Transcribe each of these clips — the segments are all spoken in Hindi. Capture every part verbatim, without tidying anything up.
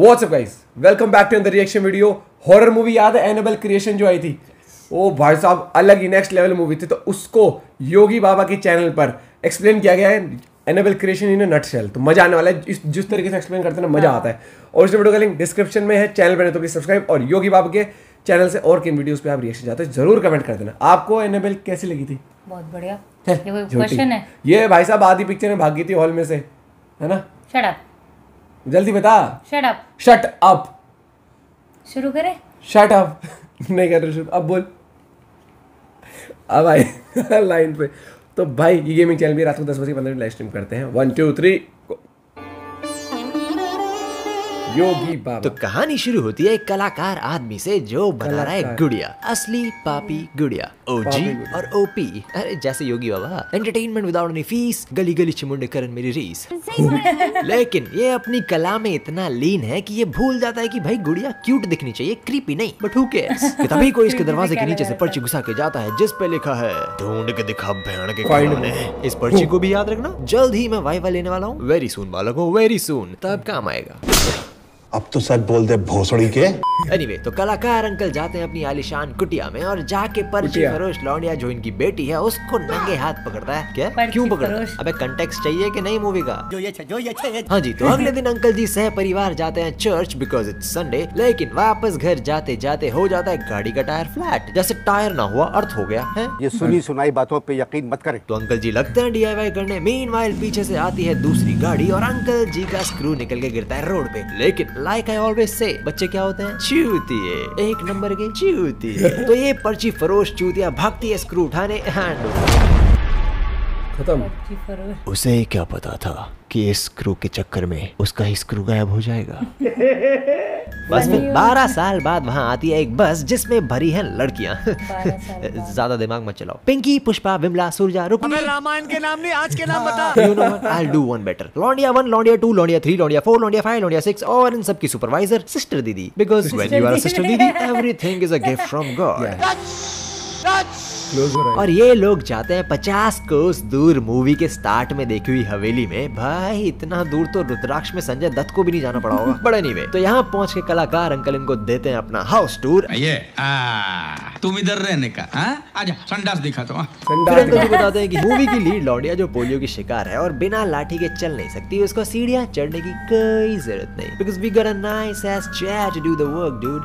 What's up guys, welcome back to another reaction video. Horror movie याद है एनाबेल क्रिएशन जो आई थी? ओ भाई साहब, अलग ही नेक्स्ट लेवल मूवी थी। तो उसको योगी बाबा के चैनल पर एक्सप्लेन किया गया है, Annabelle creation in a nutshell. तो मजा आने वाला है, इस जिस तरीके से एक्सप्लेन करते हैं ना, मजा आता है। और इस वीडियो का लिंक डिस्क्रिप्शन में है, चैनल पर है तो प्लीज सब्सक्राइब। और योगी बाबा के चैनल से और किन वीडियोस पे आप रिएक्शन चाहते हो जरूर कमेंट कर देना। आपको एनाबेल कैसी लगी थी? बहुत बढ़िया। ये कोई क्वेश्चन है? ये भाई साहब आधी पिक्चर में भाग गई थी हॉल में से, है ना? शट अप, जल्दी बता। Shut up, shut up. शुरू करें? शट अप नहीं कर रहे, अब बोल। अब आए लाइन पे। तो भाई ये गेमिंग चैनल भी रात को दस बजे पंद्रह मिनट लाइव स्ट्रीम करते हैं। One two three Yogi Baba. तो कहानी शुरू होती है एक कलाकार आदमी से जो बना रहा है गुड़िया, असली पापी गुड़िया, ओजी और ओपी। अरे जैसे Yogi Baba, entertainment without any fees, गली गली चिमुंडे करन मेरी रीस। लेकिन ये अपनी कला में इतना लीन है कि ये भूल जाता है कि भाई गुड़िया क्यूट दिखनी चाहिए, क्रीपी नहीं। But who cares? तभी कोई इसके दरवाजे के नीचे से पर्ची घुसा के जाता है जिस पे लिखा है ढूंढ के दिखा भैंड के खिलौने। इस पर्ची को भी याद रखना, जल्द ही मैं वाइवा लेने वाला हूँ। वेरी सून बालकों, वेरी सून, तब काम आएगा। अब तो सच बोल दे भोसड़ी के। एनीवे, तो कलाकार अंकल जाते हैं अपनी आलिशान कुटिया में और जाके पर्ची फरोश लौंडिया जो इनकी बेटी है उसको नंगे हाथ पकड़ता है। क्या? क्यों पकड़ता है? अबे कंटेक्स्ट चाहिए कि नहीं मूवी का? जो ये जो ये हाँ जी। तो अगले दिन अंकल जी सह परिवार जाते हैं चर्च बिकॉज इट्स संडे। लेकिन वापस घर जाते जाते हो जाता है गाड़ी का टायर फ्लैट। जैसे टायर ना हुआ अर्थ हो गया है। ये सुनी सुनाई बातों पे यकीन मत करें। तो अंकल जी लगते हैं डी आई वाई करने। मीनवाइल पीछे से आती है दूसरी गाड़ी और अंकल जी का स्क्रू निकल के गिरता है रोड पे। लेकिन लाइक आई ऑलवेज से, बच्चे क्या होते हैं? चूतिए, एक नंबर के चूतिए। तो ये पर्ची फरोश चूतिया भागती है स्क्रू उठाने, हैंड खत्म। उसे क्या पता था कि इस स्क्रू के चक्कर में उसका ही स्क्रू गायब हो जाएगा। बस में बारह साल बाद वहाँ आती है एक बस जिसमें भरी है लड़कियाँ। ज्यादा दिमाग मत चलाओ। पिंकी, पुष्पा, विमला, सूरजा, रुक्मिणी। रामायण के नाम नहीं, आज के नाम बता। You know what? I'll do one better. लौंडिया वन, लौंडिया टू, लौंडिया थ्री, लौंडिया फोर, लौंडिया फाइव, लौंडिया सिक्स और इन सब की सुपरवाइजर सिस्टर दीदी। Because when you are a sister दीदी, everything is a gift from God. और ये लोग जाते हैं पचास कोस दूर मूवी के स्टार्ट में देखी हुई हवेली में। भाई इतना दूर तो रुद्राक्ष में संजय दत्त को भी नहीं जाना पड़ा होगा। बड़े नीवे। तो यहाँ पहुँच के कलाकार अंकल इनको देते हैं अपना हाउस टूर। ये आ, तुम इधर रहने का? आजा संडास दिखा तो। फिर अंकल जी बताते हैं कि मूवी की लीड लौंडिया जो पोलियो की शिकार है और बिना लाठी के चल नहीं सकती, उसको सीढ़ियाँ चढ़ने की कोई जरूरत नहीं। Because we got a nice ass chair to do the work dude.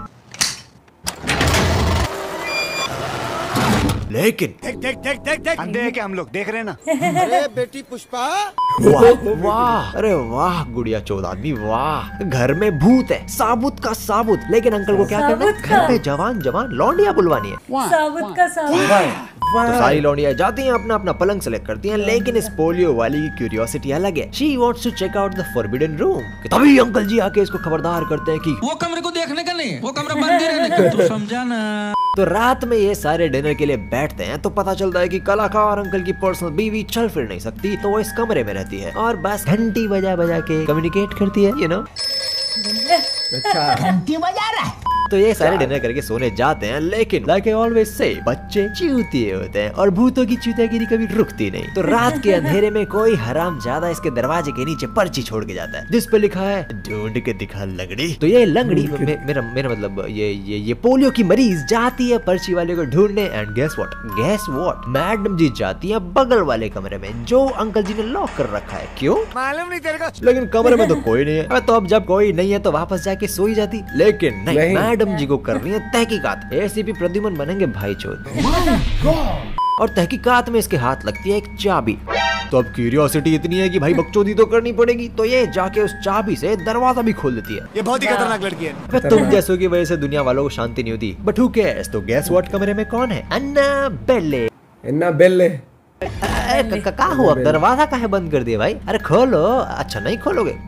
लेकिन देख देख देख देख देख अंधे हैं क्या हम लोग? देख रहे हैं ना। अरे बेटी पुष्पा, वाह वाह, अरे वाह गुड़िया चौध आदमी, वाह। घर में भूत है, साबुत का साबुत। लेकिन अंकल को क्या करना है? घर पे जवान जवान लौंडिया बुलवानी है। साबुत का साबुत। तो सारी लौंडिया जाती हैं, अपना अपना पलंग सेलेक्ट करती हैं। लेकिन इस पोलियो वाली की क्यूरियोसिटी अलग है। She wants to check out the forbidden room. तभी अंकल जी आके इसको खबरदार करते हैं कि वो कमरे को देखने का नहीं है, वो कमरा बंद ही रहने का। तू समझा ना? तो रात में ये सारे डिनर के लिए बैठते हैं तो पता चलता है कि कलाकार अंकल की पर्सनल बीवी चल फिर नहीं सकती, तो वो इस कमरे में रहती है और बस घंटी बजा बजा के कम्युनिकेट करती है, यू नो। अच्छा, घंटी बजा रहा है। तो ये सारे डिनर करके सोने जाते हैं। लेकिन लाइक आई ऑलवेज से, बच्चे चूतिए होते हैं और भूतों की चूतियागिरी कभी रुकती नहीं। तो रात के अंधेरे में कोई हराम ज्यादा इसके दरवाजे के नीचे पर्ची छोड़ के जाता है जिस पे लिखा है ढूंढ के दिखा लंगड़ी। तो ये लंगड़ी मे, मेरा मेरा मतलब ये ये ये पोलियो की मरीज जाती है पर्ची वाले को ढूंढने। And guess what guess what madam ji जाती है बगल वाले कमरे में जो अंकल जी ने लॉक कर रखा है। क्यों मालूम नहीं तेरे को। लेकिन कमरे में तो कोई नहीं है। तो अब जब कोई नहीं है तो वापस जाके सोई जाती। लेकिन नहीं, नहीं। मैडम जी को कर रही है तहकीकात। एसीपी प्रद्युमन बनेंगे भाई चौध। और तहकीकात में इसके हाथ लगती है एक चाबी। तो अब क्यूरियोसिटी इतनी है कि भाई बकचोदी तो करनी पड़ेगी। तो ये जाके उस चाबी से दरवाजा भी खोल देती है। ये बहुत ही खतरनाक लड़की है। तुम जैसों की वजह से दुनिया वालों को शांति नहीं होती। But who cares? तो गेस व्हाट कमरे में कौन है? अन्नाबेले। अन्नाबेले कहाँ हुआ? दरवाजा काहे बंद कर दिया भाई? अरे खोलो। अच्छा नहीं खोलोगे?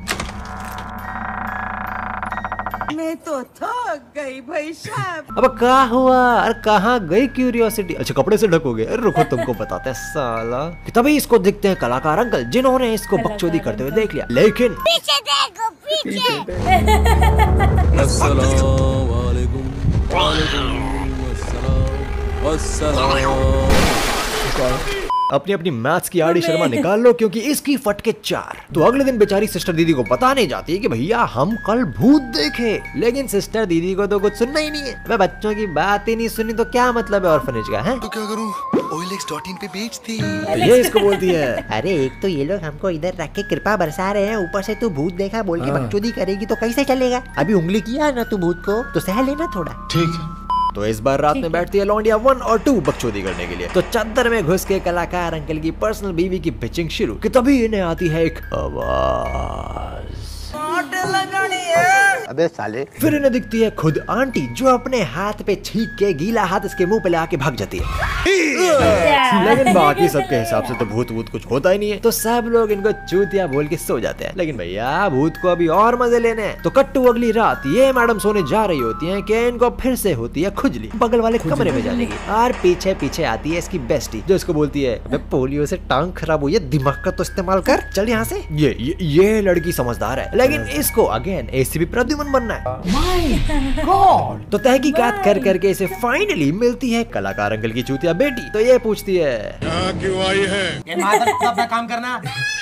मैं तो थक गई भाई साहब। अब कहाँ हुआ? अरे कहाँ गई क्यूरियोसिटी? अच्छा कपड़े से ढकोगे? अरे रुको तुमको बताते हैं साला। तभी इसको दिखते हैं कलाकार अंकल जिन्होंने इसको बकचोदी करते हुए देख लिया। लेकिन पीछे देखो, पीछे। अस्सलाम वालेकुम, वालेकुम अस्सलाम, अस्सलाम। अपनी अपनी मैथ्स की आड़ी शर्मा निकाल लो, क्योंकि इसकी फटके चार। तो अगले दिन बेचारी सिस्टर दीदी को बताने जाती है कि भैया हम कल भूत देखे, लेकिन सिस्टर दीदी को तो कुछ सुनना ही नहीं है। मैं बच्चों की बात ही नहीं सुनी तो क्या मतलब है ऑर्फनेज का, है? तो क्या करूं? O L X dot in पे बेच दी। तो ये इसको बोलती है, अरे एक तो ये लोग हमको इधर रख के कृपा बरसा रहे हैं, ऊपर से तू भूत देखा बोल के बकचोदी करेगी तो कैसे चलेगा? अभी उंगली किया ना तू भूत को तो सह लेना थोड़ा। ठीक है। तो इस बार रात में बैठती है लौंडिया वन और टू बकचोदी करने के लिए। तो चादर में घुस के कलाकार अंकल की पर्सनल बीवी की पिचिंग शुरू कि तभी इन्हें आती है एक आवाज। अबे साले। फिर इन्हें दिखती है खुद आंटी, जो अपने हाथ पे छींक के गीला हाथ इसके मुंह पे लाके भाग जाती है। लेकिन बाकी सबके हिसाब से तो भूत भूत कुछ होता ही नहीं है, तो सब लोग इनको चूतिया बोल के सो जाते हैं। लेकिन भैया भूत को अभी और मजे लेने हैं। तो कट्टू अगली रात ये मैडम सोने जा रही होती हैं कि इनको फिर से होती है खुजली बगल वाले कमरे में जाने की, और पीछे पीछे आती है इसकी बेस्टी, जो इसको बोलती है अबे पोलियो से टांग खराब हुई है, दिमाग का तो इस्तेमाल कर, चल यहाँ से। ये ये, ये लड़की समझदार है, लेकिन इसको अगेन एसीपी प्रद्युमन बनना है। My God! तो तहकीकात कर करके इसे फाइनली मिलती है कलाकार अंकल की चूतिया बेटी। तो ये पूछती है क्यों आई है? अपना काम करना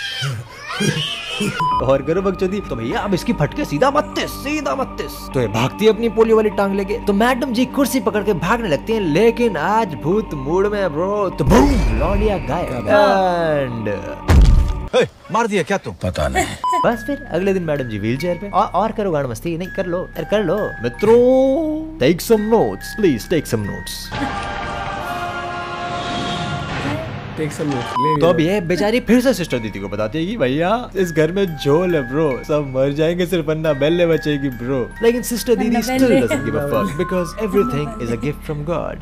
और करो बकचोदी। तो भैया अब इसकी फटके सीधा बत्तीस, सीधा बत्तीस। तो ये भागती है अपनी पोलियो वाली टांग लेके। तो मैडम जी कुर्सी पकड़ के भागने लगती हैं, लेकिन आज भूत मूड में ब्रो। तो बूम, लौंडिया गायब एंड मार दिया क्या तुम? पता नहीं। बस फिर अगले दिन मैडम जी व्हील चेयर पे। और, और करो गाड़ मस्ती, नहीं कर लो यार, कर लो मित्रों। Take some notes please, take some notes. Take some notes. तो अब ये बेचारी फिर से सिस्टर दीदी को बताती है कि भैया इस घर में झोल है ब्रो, सब मर जाएंगे सिर्फ अन्ना बेल्ले बचेगी ब्रो। लेकिन सिस्टर दीदी still doesn't give a fuck because everything is a gift from God.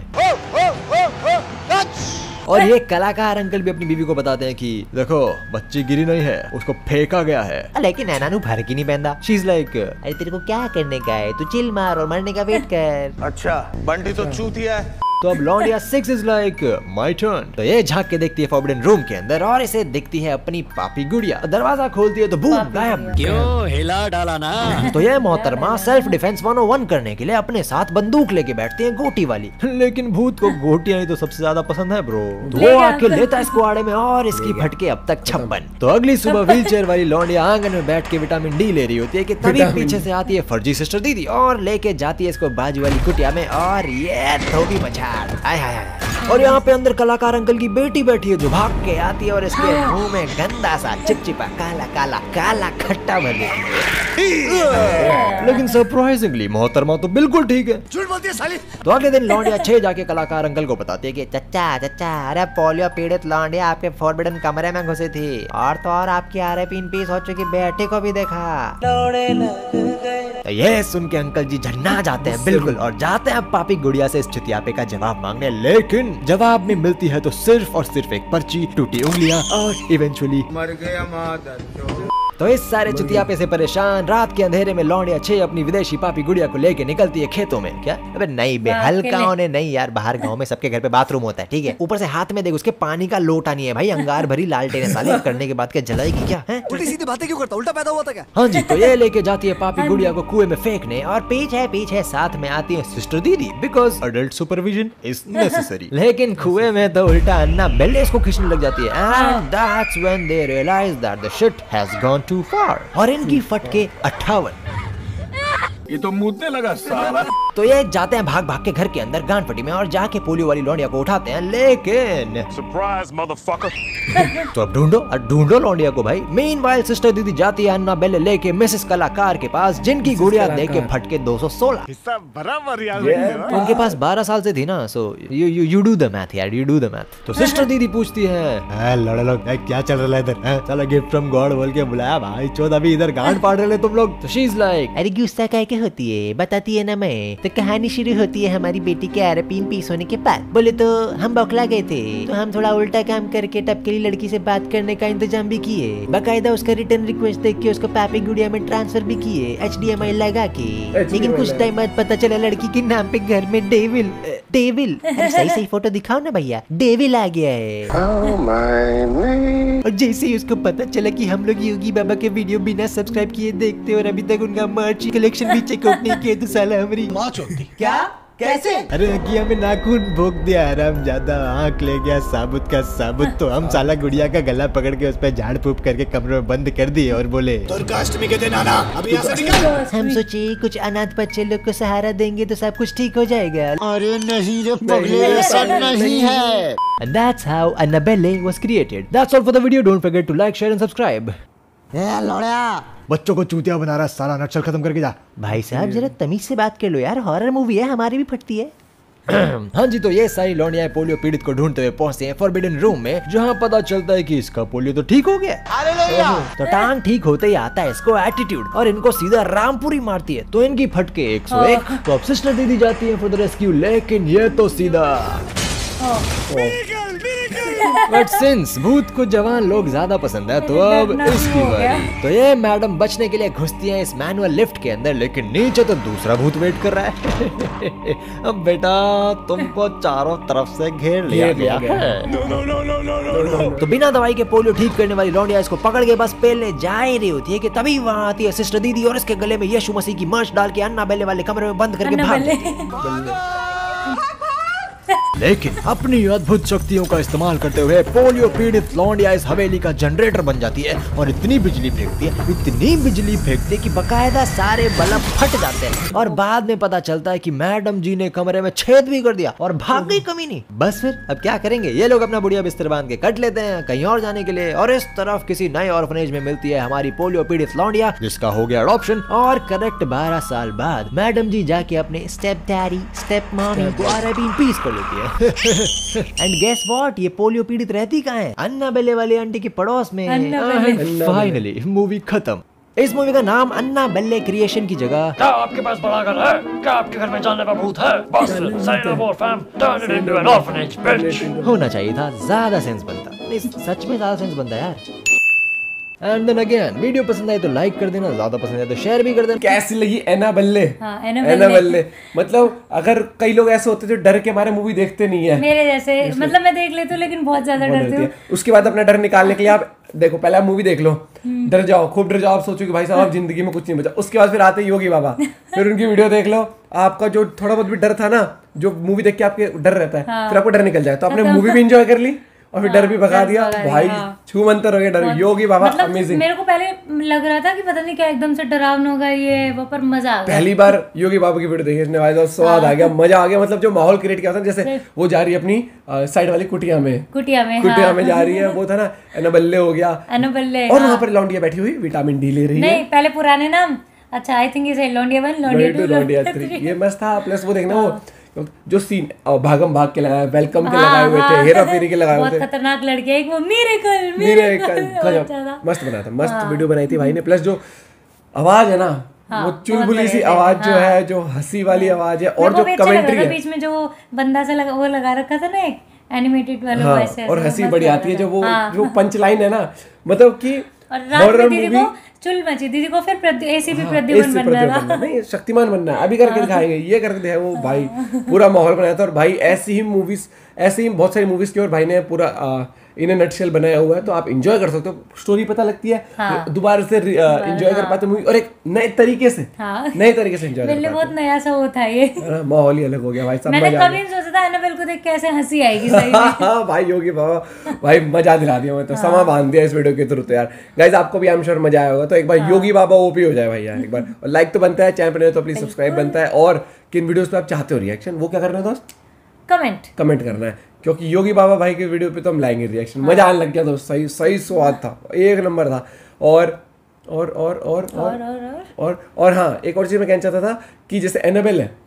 और ये कलाकार अंकल भी अपनी बीवी को बताते हैं कि देखो बच्ची गिरी नहीं है, उसको फेंका गया है। लेकिन नैना फर्क ही नहीं पैंदा। शी इज लाइक अरे तेरे को क्या करने का है, तू चिल मार और मरने का वेट कर। अच्छा बंटी तो चूतिया है। तो अब लौंडिया six is like my turn. तो ये झांक के देखती है फॉरबिडन रूम के अंदर और इसे दिखती है अपनी पापी गुड़िया। दरवाजा खोलती है तो बूम गायब। क्यों हिला डाला ना? तो ये मोहतरमा self defence one o one करने के लिए अपने साथ बंदूक लेके बैठती है, गोटी वाली। लेकिन भूत को गोटियां ही तो सबसे ज्यादा पसंद है ब्रो। तो वो आके लेता है इसको आड़े में और इसकी फटके अब तक छप्पन। तो अगली सुबह व्हील चेयर वाली लौंडिया आंगन में बैठ के विटामिन डी ले रही होती है कि तभी पीछे से आती है फर्जी सिस्टर दीदी और लेके जाती है इसको बाजू वाली कुटिया में, और ये धोबी पछाड़। हाय हाय। और यहाँ पे अंदर कलाकार अंकल की बेटी बैठी है जो भाग के आती है और इसके मुंह में गंदा सा चिपचिपा काला काला काला खट्टा भर देती है। लेकिन सरप्राइजिंगली मोहतरमा तो बिल्कुल ठीक है। झूठ बोलती है साली। तो अगले दिन लौंडिया छह जाके कलाकार अंकल को बताती है कि चचा चचा अरे पोलियो पीड़ित लौंडिया आपके फॉरबिडन कमरे में घुसी थी, और तो और आपकी आरएपी इन पीस हो चुकी बेटी को भी देखा। तो ये सुन के अंकल जी झन्ना जाते हैं बिल्कुल, और जाते हैं पापी गुड़िया से इस चुतियापे का जवाब मांगने। लेकिन जवाब में मिलती है तो सिर्फ और सिर्फ एक पर्ची, टूटी उंगलियां और इवेंचुअली मर गया मादर। तो इस सारे चुतियापे से परेशान रात के अंधेरे में लौंडिया छे अपनी विदेशी पापी गुड़िया को लेके निकलती है खेतों में। क्या अबे नहीं बे, हल्का होने नहीं यार, बाहर गांव में सबके घर पे बाथरूम होता है, ठीक है। ऊपर से हाथ में देख उसके पानी का लोटा नहीं है भाई, अंगार भरी लालटेन साले करने के बाद क्या जलाएगी क्या है? उल्टी सीधी बातें क्यों करता, उल्टा पैदा हुआ था क्या? हाँ जी। तो ये लेके जाती है पापी गुड़िया को कुएं में फेंकने, और पीछे पीछे साथ में आती है सिस्टर दीदी because adult supervision is necessary. लेकिन कुएं में तो उल्टा अन्ना बेल्ले इसको खींचने लग जाती है, and that's when they realise that the shit has gone too far. और इनकी फटके अट्ठावन। ये तो मुद्दे लगा साला। तो ये जाते हैं भाग भाग के घर के अंदर गांड फटी में और जाके पोलियो वाली लौंडिया को उठाते हैं, लेकिन सरप्राइज मदरफकर। तो अब ढूंढो अब ढूंढो लौंडिया को भाई। मीनवाइल सिस्टर दीदी जाती है अन्ना बेल्ले लेके मिसेस कलाकार के पास, जिनकी गुड़िया देख के फटके दो सौ सोलह। हिस्सा बराबर यार। तो उनके पास बारह साल से थी ना, so you you you do the math यार, यू डू द मैथ। तो सिस्टर दीदी पूछती है लड़े लोग क्या चल रहा है इधर, चलो गिफ्ट फ्रॉम गॉड बोल के बुलाया भाई, चौदह अभी इधर गांड पाड़ रहे तुम लोग। तो शी इज लाइक अरे गुस्सा काय के होती है, बताती है ना मैं। तो कहानी शुरू होती है हमारी बेटी के आरपीन पीस होने के बाद। बोले तो हम बौखला गए थे, तो हम थोड़ा उल्टा काम करके टपकेली लड़की से बात करने का इंतजाम भी किए, बाकायदा उसका रिटर्न रिक्वेस्ट देख के उसको पापी गुड़िया में ट्रांसफर भी किए एच डी एम आई लगा के। लेकिन कुछ टाइम बाद पता चला लड़की के नाम पे घर में डेविल डेविल अरे सही सही फोटो दिखाओ ना भैया, डेविल आ गया है। और जैसे ही उसको पता चला कि हम लोग योगी बाबा के वीडियो बिना सब्सक्राइब किए देखते और अभी तक उनका मर्च कलेक्शन भी चेकआउट नहीं किया, तो साला हमारी माँ चोती। क्या कैसे? अरे किया में नाखून भोग दिया हराम ज्यादा, आँख ले गया साबुत का साबुत, तो हम साला गुड़िया का गला पकड़ के उस पर झाड़ फूक करके कमरे में बंद कर दिए और बोले दुर्गाष्टमी के दिन आना, अभी यहाँ से निकल। हम सोचे कुछ अनाथ बच्चे लोग को सहारा देंगे तो सब कुछ ठीक हो जाएगा। अरे नहीं रे पगले, ऐसा नहीं है। And that's how Annabelle was created. That's all for the video. Don't forget to like, share and subscribe. ए लौड़िया, बच्चों को चूतिया बना रहा साला, नक्सल खत्म करके जा। भाई साहब जरा तमीज से बात कर लो यार, हॉरर मूवी है, हमारी भी फटती है। हाँ जी, तो ये सारी लौंडियाएं पोलियो पीड़ित को ढूंढते हुए पहुंचते हैं फॉरबिडन रूम में, जहां पता चलता है कि इसका पोलियो तो ठीक हो गया। तो टांग ठीक होते ही आता है इसको एटीट्यूड और इनको सीधा रामपुरी मारती है। तो इनकी फटके एक सौ एक। तो अब सिस्टर दे दी जाती है फॉर द रेस्क्यू, लेकिन ये तो सीधा बट सिंस भूत को जवान लोग ज्यादा पसंद है तो अब इसकी बारी। तो ये मैडम बचने के लिए घुसती है इस मैनुअल लिफ्ट के अंदर, लेकिन नीचे तो दूसरा भूत वेट कर रहा है। अब बेटा तुमको चारों तरफ से घेर लिया गया है। तो बिना दवाई के पोलियो ठीक करने वाली लौंडिया इसको पकड़ के बस पेलने जा ही रही होती है कि तभी वहाँ आती है सिस्टर दीदी और इसके गले में यीशु मसीह की मर्च डाल के अन्नाबेले वाले कमरे में बंद करके भाग। लेकिन अपनी अद्भुत शक्तियों का इस्तेमाल करते हुए पोलियो पीड़ित लौंडिया इस हवेली का जनरेटर बन जाती है और इतनी बिजली फेंकती है, इतनी बिजली फेंकती है कि बकायदा सारे बल्ब फट जाते हैं। और बाद में पता चलता है कि मैडम जी ने कमरे में छेद भी कर दिया और भाग गई कमीनी। बस फिर अब क्या करेंगे, ये लोग अपना बुढ़िया बिस्तर बांध के कट लेते हैं कहीं और जाने के लिए, और इस तरफ किसी नए ऑर्फनेज में मिलती है हमारी पोलियो पीड़ित लौंडिया, जिसका हो गया अडॉप्शन। और करेक्ट बारह साल बाद मैडम जी जाके अपने स्टेप डैडी स्टेप मॉमी को R I P in peace कर लेती है। एंड गेस व्हाट, ये पोलियो पीड़ित रहती कहाँ है? अन्नाबेले वाली आंटी की पड़ोस में। फाइनली मूवी खत्म। इस मूवी का नाम अन्नाबेले क्रिएशन की जगह क्या आपके पास बड़ा घर है? क्या आपके घर में जानलेवा भूत है? बस साइन अप और fam, turn it into an orphanage bitch. होना चाहिए था, ज्यादा सेंस बनता। नहीं, सच में ज्यादा सेंस बनता है यार। एंड देन अगेन वीडियो पसंद आए तो लाइक कर देना, ज्यादा पसंद आए तो शेयर भी कर देना। कैसी लगी एनाबेले? हाँ, एनाबेले। एनाबेले। मतलब अगर कई लोग ऐसे होते जो डर के मारे मूवी देखते नहीं है, मेरे जैसे, मतलब मैं देख लेती हूँ लेकिन बहुत ज्यादा डरती हूँ। उसके बाद अपना डर निकालने के लिए आप देखो, पहले आप मूवी देख लो, डर जाओ, खूब डर जाओ, आप सोचो कि भाई साहब जिंदगी में कुछ नहीं बचा। उसके बाद फिर आते योगी बाबा, फिर उनकी वीडियो देख लो, आपका जो थोड़ा बहुत भी डर था ना, जो मूवी देख के आपके डर रहता है, फिर आपको डर निकल जाए। तो आपने मूवी भी एंजॉय कर ली और फिर डर भी भगा दिया। भाई छू मंतर हो गया डर। योगी बाबा अमेजिंग। मेरे को पहले लग रहा था कि पता नहीं क्या एकदम से डरावना होगा ये वो, पर मजा आ गया। पहली बार योगी बाबा की वीडियो देखी इसने, भाई साहब स्वाद आ गया, मजा आ गया। मतलब जो माहौल क्रिएट किया था, जैसे वो जा रही है अपनी साइड वाली कुटिया में, कुटिया में कुटिया में जा रही है, वो था ना एनाबेले हो गया, एनाबेले। और वहाँ पर लौंडिया बैठी हुई विटामिन डी ले रही है। नहीं, पहले पुराने नाम। अच्छा, आई थिंक ये लौंडिया वन, लौंडिया टू, लौंडिया थ्री, ये मस्त था। प्लस वो देखना वो जो सीन भागम भाग के लगाए, वेलकम के लगाए हुए थे, हेरा फेरी के लगाए हुए थे, बहुत खतरनाक लड़की है, एक वो मिरेकल मिरेकल गजब मस्त बनाया था, मस्त वीडियो बनाई थी भाई ने। प्लस जो आवाज है ना, वो चुलबुली सी आवाज जो है, जो हंसी वाली आवाज है, और जो कमेंट्री है, बीच में जो बंदा सा लगा वो लगा रखा था ना एक एनिमेटेड वाला, हाँ, वैसे और हंसी बड़ी आती है। जो वो जो पंच लाइन है ना, मतलब कि हॉरर मूवी, चुल मची दीदी को फिर एसीपी प्रद्युमन बनना था। नहीं, शक्तिमान बनना है, अभी करके दिखाएंगे, ये करके दिखाए वो भाई। पूरा माहौल बनाया था। और भाई ऐसी ही मूवीज, ऐसी ही बहुत सारी मूवीज की और भाई ने पूरा इन्हें नटशेल बनाया हुआ है, तो आप एंजॉय कर सकते हो। स्टोरी पता लगती है, हाँ। दोबारा से एंजॉय कर पाते मूवी, और एक नए तरीके से, हाँ। नए तरीके से एंजॉय कर पाते। बहुत नया सा वो था ये, माहौल ही अलग हो गया भाई साहब। मैंने कभी नहीं सोचा था एनाबेल को देख के ऐसे हंसी आएगी सही में। हाँ भाई, योगी बाबा भाई मजा दिला दिया, मैं तो समा बांध दिया इस वीडियो के थ्रू। तो यार गाइस, आपको भी आई एम श्योर मजा आया होगा। तो एक बार योगी बाबा ओपी हो जाए भाई यार एक बार। और लाइक तो बनता है, चैनल पर तो प्लीज सब्सक्राइब बनता है। और किन वीडियोस पे आप चाहते हो रिएक्शन, वो क्या करना है दोस्त? कमेंट कमेंट करना है, क्योंकि योगी बाबा भाई की वीडियो पे तो हम लाएंगे रिएक्शन। मजा आने लग गया दोस्त, सही सही स्वाद था, एक नंबर था। और और और और और और और हाँ, एक और चीज मैं कहना चाहता था कि जैसे एनाबेल है,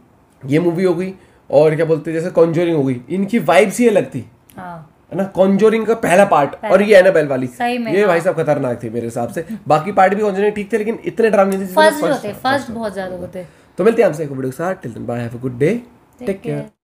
ये मूवी हो गई, और क्या बोलते हैं जैसे कॉन्जोरिंग हो गई, इनकी वाइब्स ही अलग थी, है ना। कॉन्जोरिंग का पहला पार्ट और ये एनाबेल वाली, ये भाई साहब खतरनाक थी मेरे हिसाब से। बाकी पार्ट भी कॉन्जोरिंग ठीक थे, लेकिन इतने ड्रामे नहीं थे। फर्स्ट होते, फर्स्ट बहुत ज्यादा होते। तो मिलते हैं आपसे एक वीडियो के साथ। Till then bye, have a good day, take care.